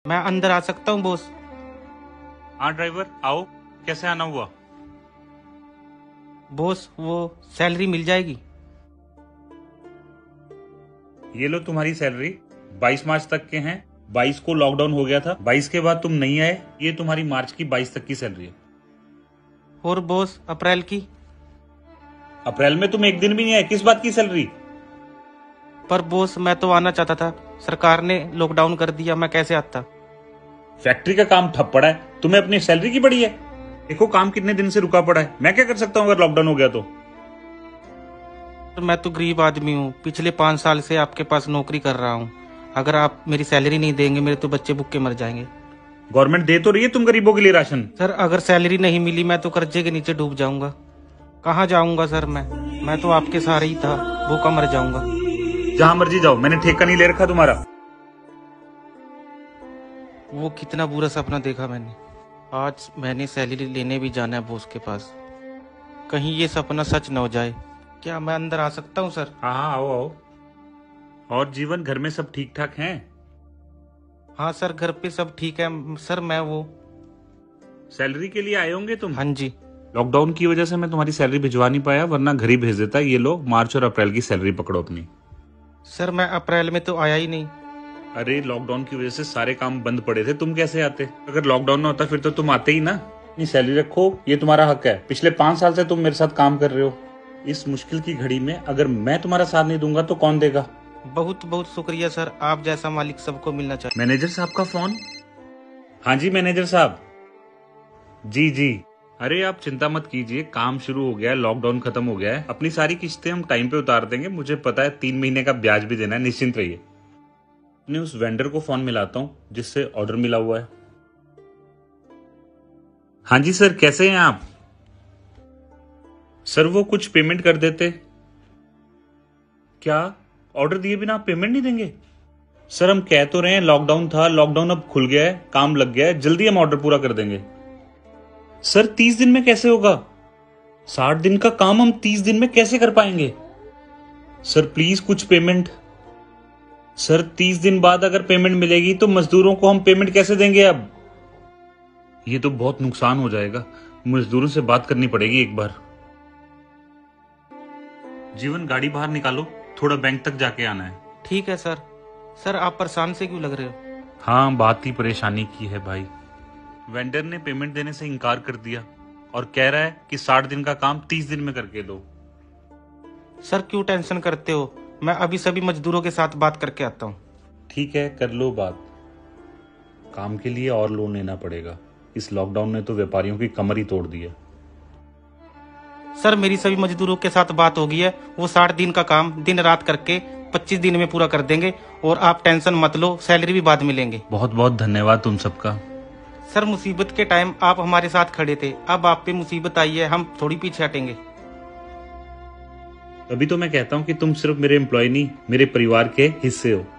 मैं अंदर आ सकता हूँ बॉस? हाँ ड्राइवर आओ, कैसे आना हुआ? बॉस वो सैलरी मिल जाएगी? ये लो तुम्हारी सैलरी, 22 मार्च तक के हैं। 22 को लॉकडाउन हो गया था, 22 के बाद तुम नहीं आए, ये तुम्हारी मार्च की 22 तक की सैलरी है। और बॉस अप्रैल की? अप्रैल में तुम एक दिन भी नहीं आए, किस बात की सैलरी? पर बॉस मैं तो आना चाहता था, सरकार ने लॉकडाउन कर दिया, मैं कैसे आता? फैक्ट्री का काम ठप पड़ा है, तुम्हें अपनी सैलरी की पड़ी है। देखो काम कितने दिन से रुका पड़ा है, मैं क्या कर सकता हूँ अगर लॉकडाउन हो गया तो? मैं तो गरीब आदमी हूँ, पिछले 5 साल से आपके पास नौकरी कर रहा हूँ। अगर आप मेरी सैलरी नहीं देंगे मेरे तो बच्चे भूखे मर जाएंगे। गवर्नमेंट दे तो रही है तुम गरीबों के लिए राशन। सर अगर सैलरी नहीं मिली मैं तो कर्जे के नीचे डूब जाऊंगा। कहाँ जाऊंगा सर मैं तो आपके सहारे ही था, भूखा मर जाऊंगा। जहां मर्जी जाओ, मैंने ठेका नहीं ले रखा तुम्हारा। वो कितना बुरा सपना देखा मैंने। आज मैंने सैलरी लेने भी जाना है बॉस के पास, कहीं ये सपना सच न हो जाए। क्या मैं अंदर आ सकता हूँ सर? हाँ हाँ आओ आओ। और जीवन, घर में सब ठीक ठाक हैं? हाँ सर घर पे सब ठीक है सर। मैं वो सैलरी के लिए आए होंगे तुम? हाँ जी। लॉकडाउन की वजह से मैं तुम्हारी सैलरी भिजवा नहीं पाया, वरना घर ही भेज देता। ये लो मार्च और अप्रैल की सैलरी पकड़ो अपनी। सर मैं अप्रैल में तो आया ही नहीं। अरे लॉकडाउन की वजह से सारे काम बंद पड़े थे, तुम कैसे आते? अगर लॉकडाउन ना होता फिर तो तुम आते ही ना। अपनी सैलरी रखो, ये तुम्हारा हक है। पिछले 5 साल से तुम मेरे साथ काम कर रहे हो। इस मुश्किल की घड़ी में अगर मैं तुम्हारा साथ नहीं दूंगा तो कौन देगा? बहुत बहुत शुक्रिया सर, आप जैसा मालिक सबको मिलना चाहिए। मैनेजर साहब का फोन। हाँ जी मैनेजर साहब। जी जी। अरे आप चिंता मत कीजिए, काम शुरू हो गया है, लॉकडाउन खत्म हो गया है, अपनी सारी किस्तें हम टाइम पे उतार देंगे। मुझे पता है 3 महीने का ब्याज भी देना है, निश्चिंत रहिए। अपने उस वेंडर को फोन मिलाता हूँ जिससे ऑर्डर मिला हुआ है। हाँ जी सर, कैसे हैं आप? सर वो कुछ पेमेंट कर देते। क्या ऑर्डर दिए बिना आप पेमेंट नहीं देंगे? सर हम कह तो रहे हैं लॉकडाउन था, लॉकडाउन अब खुल गया है, काम लग गया है, जल्दी हम ऑर्डर पूरा कर देंगे। सर 30 दिन में कैसे होगा? 60 दिन का काम हम 30 दिन में कैसे कर पाएंगे? सर प्लीज कुछ पेमेंट। सर 30 दिन बाद अगर पेमेंट मिलेगी तो मजदूरों को हम पेमेंट कैसे देंगे? अब ये तो बहुत नुकसान हो जाएगा, मजदूरों से बात करनी पड़ेगी एक बार। जीवन गाड़ी बाहर निकालो, थोड़ा बैंक तक जाके आना है। ठीक है सर। सर आप परेशान से क्यों लग रहे हो? हाँ बात ही परेशानी की है भाई। वेंडर ने पेमेंट देने से इनकार कर दिया और कह रहा है कि 60 दिन का काम 30 दिन में करके दो। सर क्यों टेंशन करते हो, मैं अभी सभी मजदूरों के साथ बात करके आता हूँ। ठीक है कर लो बात। काम के लिए और लोन लेना पड़ेगा, इस लॉकडाउन ने तो व्यापारियों की कमर ही तोड़ दी है। सर मेरी सभी मजदूरों के साथ बात हो गई है, वो 60 दिन का काम दिन रात करके 25 दिन में पूरा कर देंगे और आप टेंशन मत लो, सैलरी भी बाद मिलेंगे। बहुत बहुत धन्यवाद तुम सबका। सर मुसीबत के टाइम आप हमारे साथ खड़े थे, अब आप पे मुसीबत आई है, हम थोड़ी पीछे हटेंगे। अभी तो मैं कहता हूँ कि तुम सिर्फ मेरे एम्प्लॉय नहीं, मेरे परिवार के हिस्से हो।